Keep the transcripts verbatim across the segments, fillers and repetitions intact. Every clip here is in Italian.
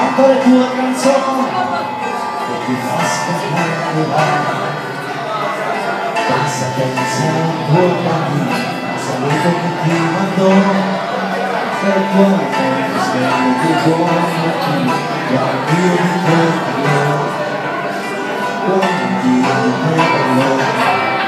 canto le tue canzoni e ti fa scappare là. Pensa che non sei un tuo bambino, saluto che ti mandò per quando svegli di buon mattino, quando io mi parlo, quando io mi parlo.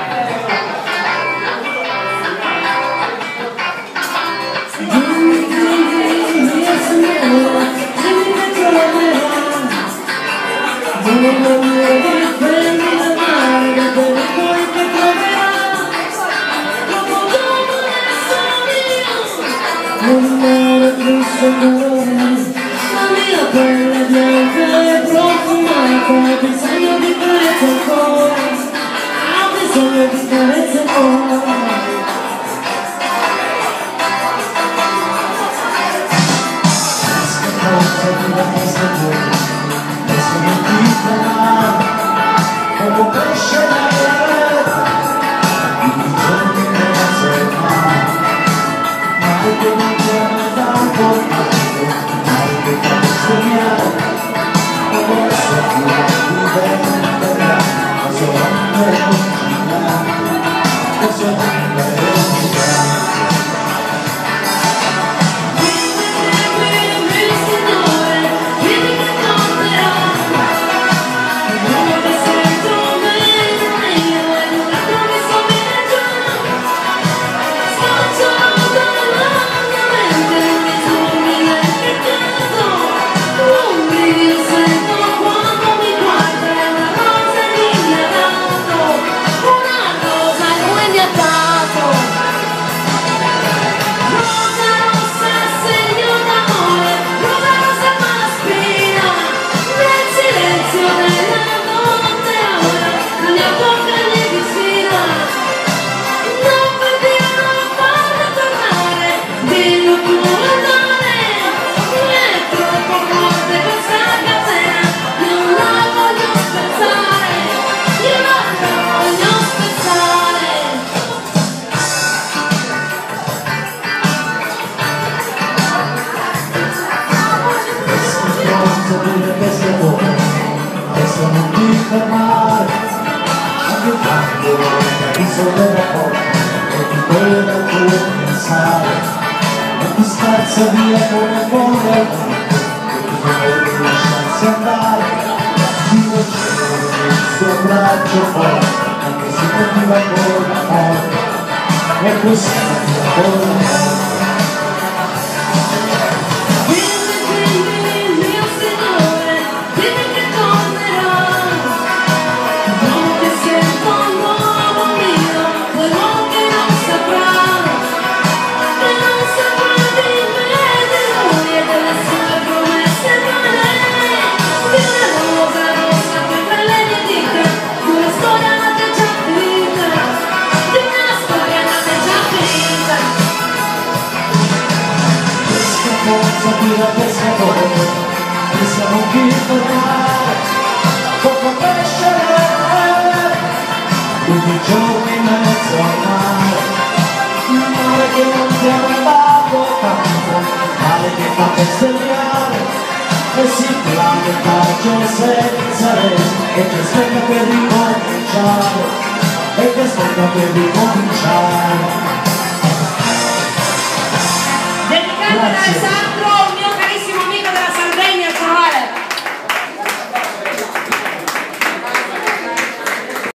La mia pelle bianca e profumata ha bisogno di carezza ancora, ha bisogno di carezza ancora. Scappata di una stagione, adesso non ti fermare, come pesce nella rete, i giorni che non sei mai, mai che non ti hanno dato. Adesso non ti fermare, anche quando capisco della porta e ti voglio dal tuo pensare, e ti spazza via come voglio e ti voglio lasciarsi andare, ti voglio il suo braccio forte, anche se non ti va con la morte, e così ti va con la morte. La pescatore, che siamo qui per mare, poco pesce, tutti i giorni in mezzo al mare, un mare che non ti ha dato tanto, mare che fa bestemmiare, e si planeta senza resi, e ti aspetta per ricominciare, e ti aspetta per ricominciare. Dedicata da